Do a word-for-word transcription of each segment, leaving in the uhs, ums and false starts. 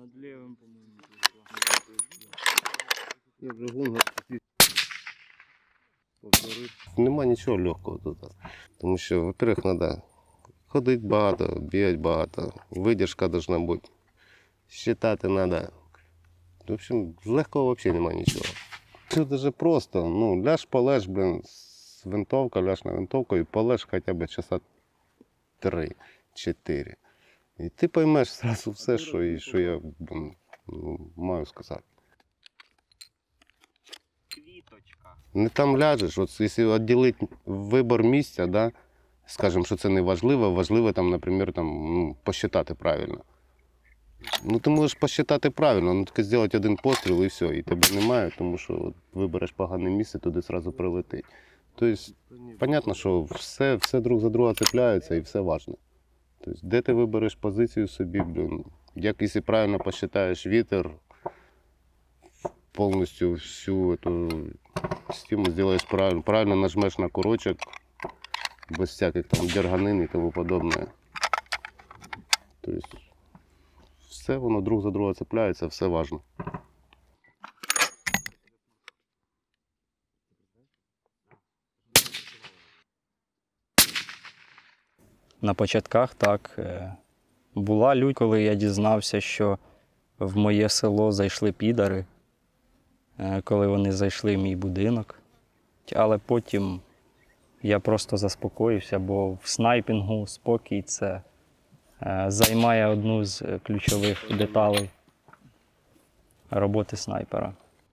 Над левым, по-моему, Я вже гонга повторив. Нема нічого легкого тут. Тому що, во-первых, треба ходити багато, бігати багато, видержка повинна бути, считати треба. В общем, легкого взагалі немає нічого. Це дуже просто. Ну, ляж, полеж, блин, з винтовка, ляж на винтовку і полеж хоча б часа три-чотири. І ти поймеш одразу все, що, і, що я блин, маю сказати. Не там ляжеш, от якщо відділити вибір місця, да, скажімо, що це не важливо, важливо, там, наприклад, там, ну, посчитати правильно. Ну ти можеш посчитати правильно, ну тільки зробити один постріл і все, і тебе немає, тому що от, вибереш погане місце, туди одразу прилетить. Тобто, зрозуміло, що все, все друг за друга цепляється і все важливо. Тобто, де ти вибереш позицію собі, блін, як якщо правильно посчитаєш вітер, повністю всю эту систему зробиш правильно, правильно нажмеш на курочок, без всяких там дерганин і тому подобне. Тобто, все воно друг за друга цепляється, все важливо. На початках так. Була лють, коли я дізнався, що в моє село зайшли підари, коли вони зайшли в мій будинок. Але потім я просто заспокоївся, бо в снайпінгу спокій – це займає одну з ключових деталей роботи снайпера.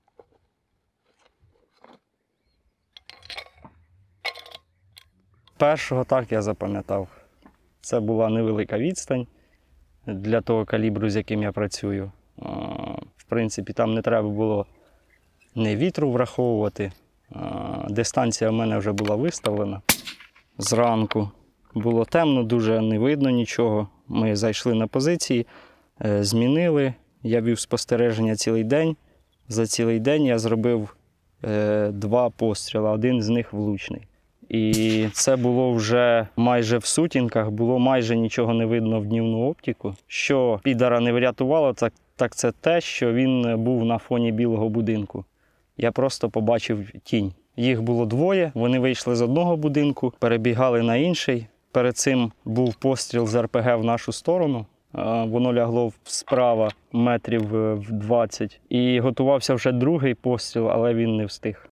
Першого так я запам'ятав. Це була невелика відстань для того калібру, з яким я працюю. В принципі, там не треба було ні вітру враховувати. Дистанція в мене вже була виставлена. Зранку було темно, дуже не видно нічого. Ми зайшли на позиції, змінили. Я вів спостереження цілий день. За цілий день я зробив два постріли, один з них влучний. І це було вже майже в сутінках, було майже нічого не видно в днівну оптику. Що підара не врятувало, так, так це те, що він був на фоні білого будинку. Я просто побачив тінь. Їх було двоє, вони вийшли з одного будинку, перебігали на інший. Перед цим був постріл з ар пе ге в нашу сторону. Воно лягло справа метрів в двадцять. І готувався вже другий постріл, але він не встиг.